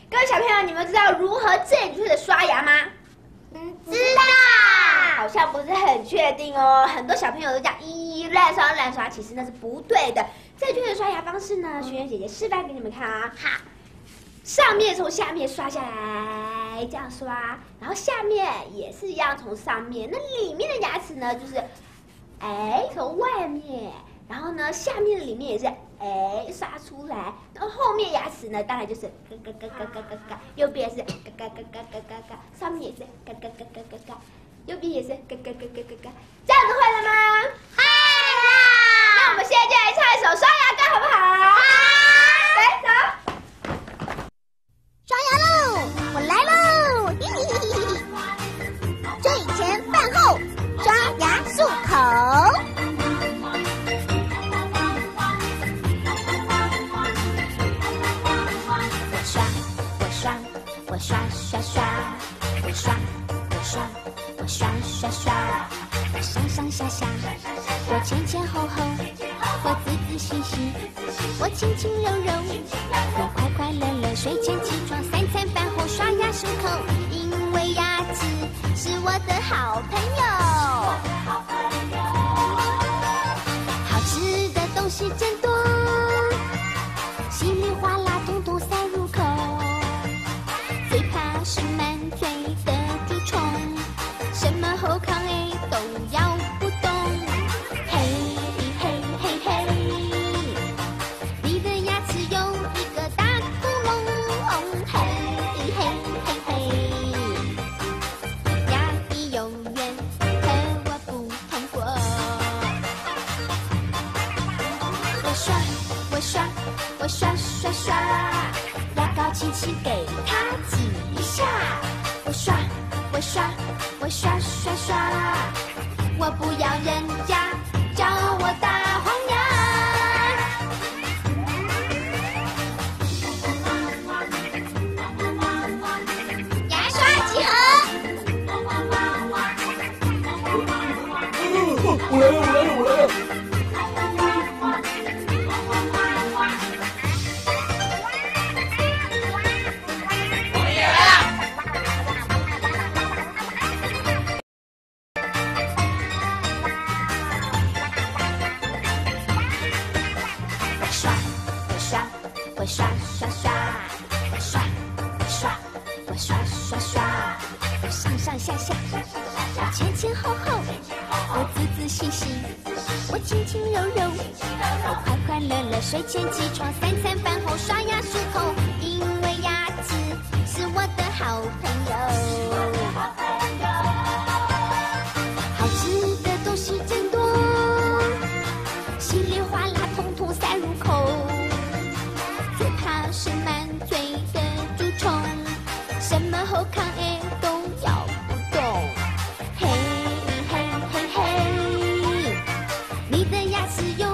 各位小朋友，你们知道如何正确的刷牙吗？ 知道。 好像不是很确定哦。很多小朋友都讲咦乱刷乱刷，其实那是不对的。正确的刷牙方式呢，学员姐姐示范给你们看啊。 好， 上面从下面刷下来，这样刷，然后下面也是一样从上面。那里面的牙齿呢，就是从外面，然后呢下面的里面也是刷出来，然后后面牙齿呢，当然就是嘎嘎嘎嘎嘎嘎嘎，右边也是嘎嘎嘎嘎嘎嘎嘎，上面也是嘎嘎嘎嘎嘎嘎，右边也是嘎嘎嘎嘎嘎嘎，这样子会了吗？ 会了。 那我们现在就来唱一首刷牙歌，好不好？好，来走。 刷牙喽，我来喽！嘿嘿嘿嘿嘿。睡前饭后刷牙漱口。我刷刷刷，我刷我刷我刷刷刷，我上上下下，我前前后后，我仔仔细细，我轻轻柔柔，我快快乐乐。睡前起床，三餐饭后刷牙漱口，因为牙齿是我的好朋友。好吃的东西真多，稀里哗啦统统塞入口。最怕是满嘴的蛀虫，什么后康都咬不动。嘿嘿嘿嘿，你的牙齿有一个大窟窿。嘿嘿嘿嘿，牙医永远和我不同过。我刷我刷我刷刷刷，牙膏轻轻给它挤一下。我刷我刷我刷刷刷，我不要人家叫我大黄牙。牙刷集合。 我来了，我来了，我来了。 我刷刷刷，我刷我刷我刷刷刷，我上上下下，我前前后后，我仔仔细细，我轻轻柔柔，我快快乐乐。睡前起床，三餐饭后刷牙漱口，因为牙齿是我的好朋友。好吃的东西真多，稀里哗啦统统塞入口。最怕是满嘴的蛀虫，什么后康都咬不动。嘿嘿嘿嘿，你的牙齿有